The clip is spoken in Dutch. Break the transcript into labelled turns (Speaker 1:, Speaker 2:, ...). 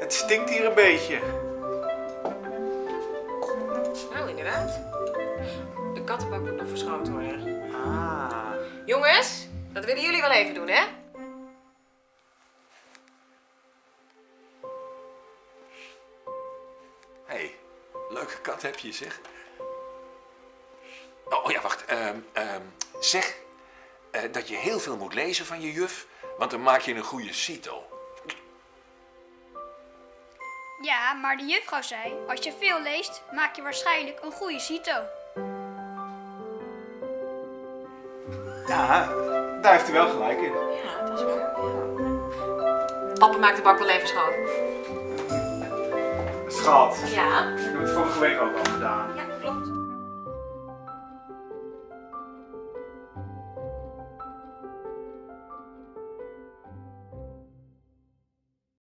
Speaker 1: Het stinkt hier een beetje.
Speaker 2: Nou, inderdaad. De kattenbak moet nog verschoond worden.
Speaker 1: Ah.
Speaker 2: Jongens, dat willen jullie wel even doen, hè?
Speaker 3: Hé, leuke kat heb je, zeg. Oh ja, wacht. Zeg dat je heel veel moet lezen van je juf, want dan maak je een goede cito.
Speaker 4: Ja, maar de juffrouw zei, als je veel leest, maak je waarschijnlijk een goede cito.
Speaker 1: Ja, daar heeft u wel gelijk in.
Speaker 2: Ja, dat is waar. Ja. Papa maakt de bak wel even schoon.
Speaker 1: Schat,
Speaker 2: Ja?
Speaker 1: ik heb het vorige week ook al gedaan.